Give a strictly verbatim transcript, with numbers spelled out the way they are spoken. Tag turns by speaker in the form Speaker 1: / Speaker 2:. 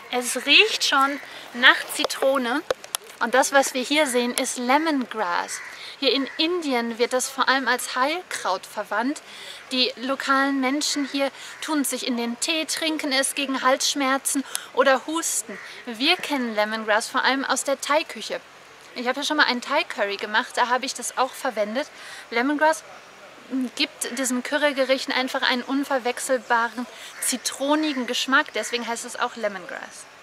Speaker 1: Es riecht schon nach Zitrone und das, was wir hier sehen, ist Lemongrass. Hier in Indien wird das vor allem als Heilkraut verwandt. Die lokalen Menschen hier tun es sich in den Tee, trinken es gegen Halsschmerzen oder Husten. Wir kennen Lemongrass vor allem aus der Thai-Küche. Ich habe ja schon mal einen Thai-Curry gemacht, da habe ich das auch verwendet. Lemongrass gibt diesen Currygerichten einfach einen unverwechselbaren, zitronigen Geschmack, deswegen heißt es auch Lemongrass.